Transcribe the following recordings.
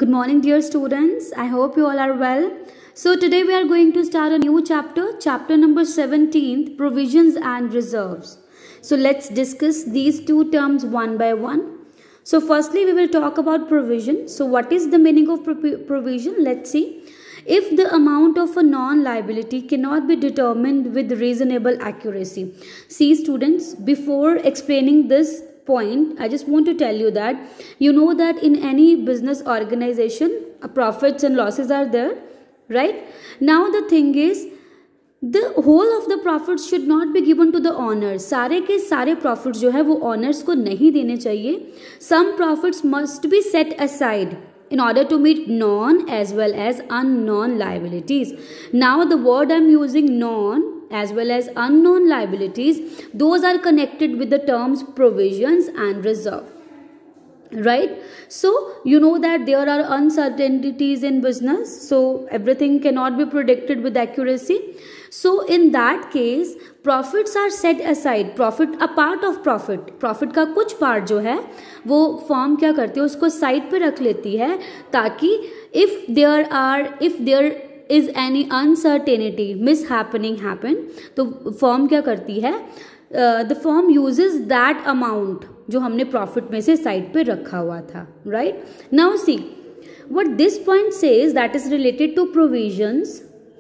Good morning, dear students. I hope you all are well. So today we are going to start a new chapter number 17, provisions and reserves. So let's discuss these two terms one by one. So firstly, we will talk about provision. So what is the meaning of provision? Let's see. If the amount of a non-liability cannot be determined with reasonable accuracy. See students, before explaining this point, I just want to tell you that you know that in any business organization, profits and losses are there, right? Now the thing is, the whole of the profits should not be given to the owners. सारे के सारे profits जो है वो owners को नहीं देने चाहिए. Some profits must be set aside in order to meet non as well as unknown liabilities. Now the word I am using, non as well as unknown liabilities, those are connected with the terms provisions and reserve, right? So you know that there are uncertainties in business, so everything cannot be predicted with accuracy. So in that case, profits are set aside. Profit, a part of profit का कुछ part जो है वो firm क्या करती है, उसको side पे रख लेती है, ताकि if there is any uncertainty, mishappening happen, तो फर्म क्या करती है, the firm uses that amount जो हमने प्रॉफिट में से साइड पे रखा हुआ था, right? Now see what this point says, that is related to provisions.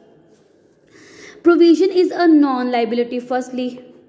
Provision is a non-liability. Firstly,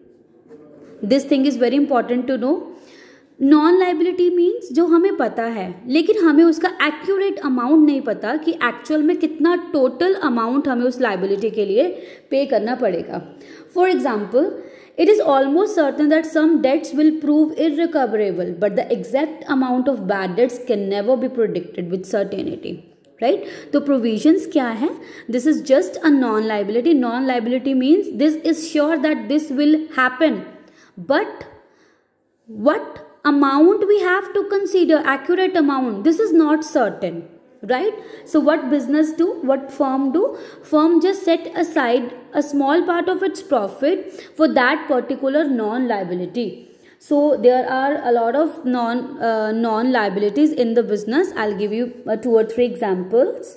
this thing is very important to know. Non-liability means जो हमें पता है लेकिन हमें उसका accurate amount नहीं पता कि actual में कितना total amount हमें उस liability के लिए pay करना पड़ेगा. For example, it is almost certain that some debts will prove irrecoverable, but the exact amount of bad debts can never be predicted with certainty. Right? तो provisions क्या है? This is just a non-liability. Non-liability means this is sure that this will happen, but what amount we have to consider, accurate amount, this is not certain, right? So what business do, what firm do? Firm just set aside a small part of its profit for that particular non-liability. So there are a lot of non-liabilities in the business. I'll give you 2 or 3 examples.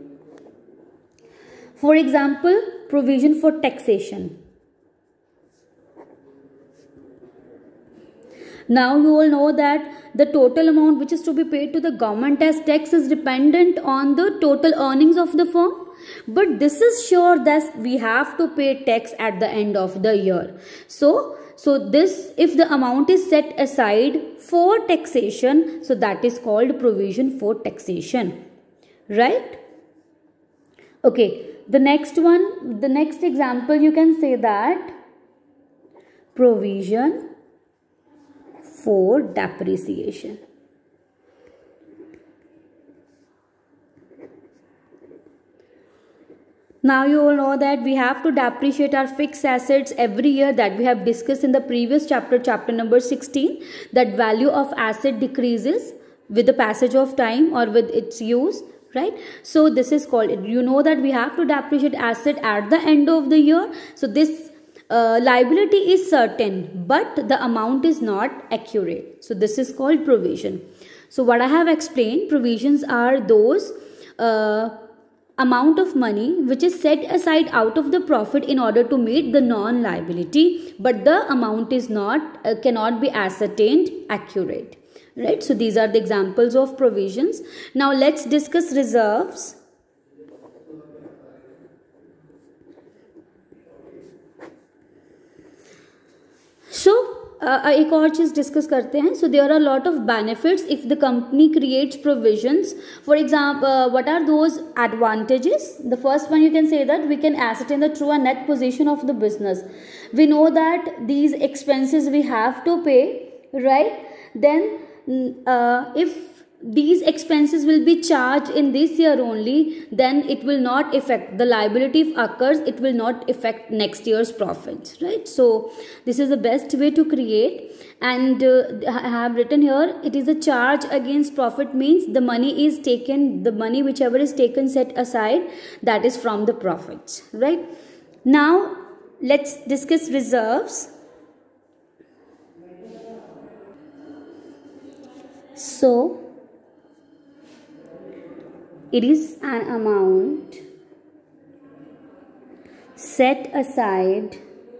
For example, provision for taxation. Now you all know that the total amount which is to be paid to the government as tax is dependent on the total earnings of the firm. But this is sure that we have to pay tax at the end of the year. So this, if the amount is set aside for taxation, so that is called provision for taxation, right? Okay, the next example you can say that provision for depreciation. Now you all know that we have to depreciate our fixed assets every year, that we have discussed in the previous chapter number 16, that value of asset decreases with the passage of time or with its use, right? So this is called, you know that we have to depreciate asset at the end of the year. So this liability is certain, but the amount is not accurate. So this is called provision. So what I have explained, provisions are those amount of money which is set aside out of the profit in order to meet the non-liability, but the amount is not cannot be ascertained accurate, right? So these are the examples of provisions. Now let's discuss reserves. So एक और चीज discuss करते हैं. So there are a lot of benefits if the company creates provisions. For example, what are those advantages? The first one, you can say that we can ascertain the true and net position of the business. We know that these expenses we have to pay, right? Then if these expenses will be charged in this year only, then it will not affect the liability. If occurs, it will not affect next year's profits, right? So this is the best way to create. And I have written here, it is a charge against profit, means the money is taken, the money whichever is taken set aside, that is from the profits, right? Now let's discuss reserves. So It is an amount set aside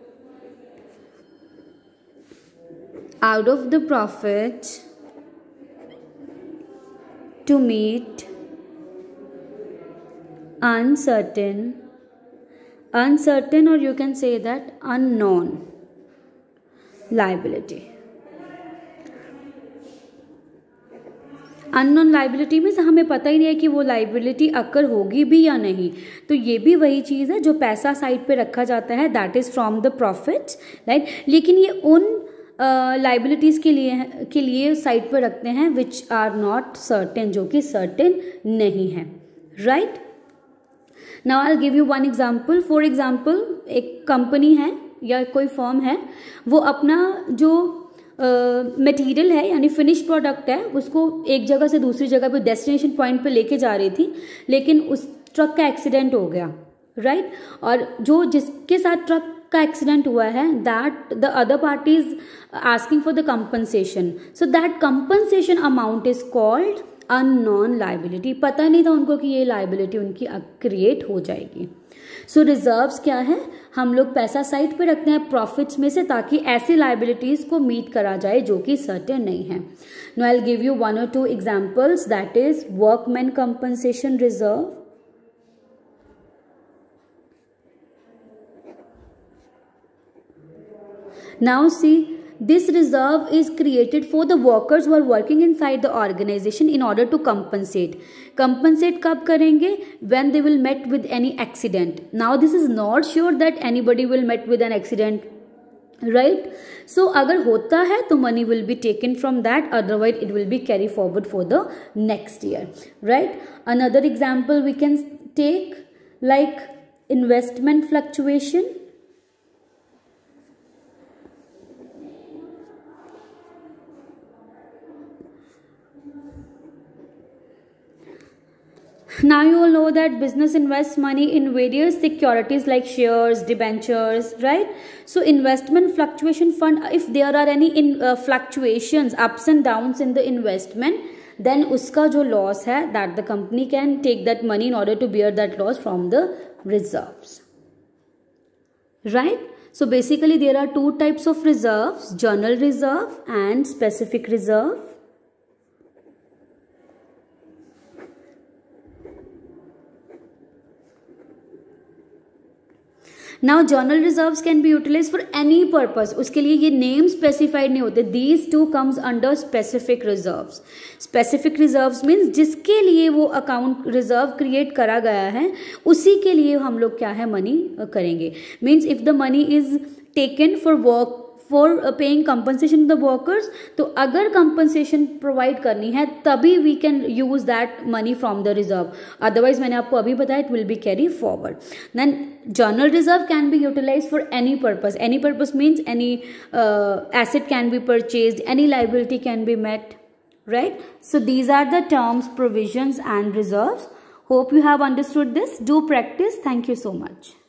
out of the profit to meet uncertain, or you can say that unknown liability. Unknown liability में से हमें पता ही नहीं है कि वो liability अकर होगी भी या नहीं, तो ये भी वही चीज़ है जो पैसा साइड पे रखा जाता है, that is from the profit, right. लेकिन ये उन लाइबिलिटीज़ के लिए साइड पे रखते हैं विच आर नॉट सर्टेन, जो कि सर्टेन नहीं है, right. Now I will give you one example. For example, एक कंपनी है या कोई फर्म है, वो अपना जो मटेरियल है यानी फिनिश प्रोडक्ट है उसको एक जगह से दूसरी जगह पे डेस्टिनेशन पॉइंट पे लेके जा रही थी, लेकिन उस ट्रक का एक्सीडेंट हो गया, राइट। और जो जिसके साथ ट्रक का एक्सीडेंट हुआ है, that the other party is asking for the compensation, so that compensation amount is called unknown liability. पता नहीं था उनको कि ये लाइबिलिटी उनकी क्रिएट हो जाएगी। सो रिजर्व्स क्या है, हम लोग पैसा साइड पे रखते हैं प्रॉफिट्स में से ताकि ऐसी लाइबिलिटीज को मीट करा जाए जो कि सर्टेन नहीं है। Now I will give you 1 or 2 examples, that is workman compensation reserve, now see, this reserve is created for the workers who are working inside the organization in order to compensate कब करेंगे, when they will met with any accident. Now this is not sure that anybody will met with an accident, right? So अगर होता है तो money will be taken from that, otherwise it will be carry forward for the next year, right? Another example we can take like investment fluctuation. Now you all know that business invests money in various securities like shares, debentures, right? So investment fluctuation fund, if there are any fluctuations, ups and downs in the investment, then uska jo loss hai, that the company can take that money in order to bear that loss from the reserves, right? So basically there are 2 types of reserves, general reserve and specific reserve. नाउ general reserves can be utilise for any purpose, उसके लिए ये name specified नहीं होते, these 2 comes under specific reserves. Specific reserves means जिसके लिए वो account reserve create करा गया है उसी के लिए हम लोग क्या है मनी करेंगे। Means if the money is taken for work for paying compensation the workers, तो अगर कंपनसेशन प्रोवाइड करनी है तभी we can use that money from the reserve, otherwise मैंने आपको अभी बताया it will be carry forward. Then general reserve can be utilise for any purpose means any asset can be purchased, any liability can be met, right? So these are the terms, provisions and reserves. Hope you have understood this. Do practice. Thank you so much.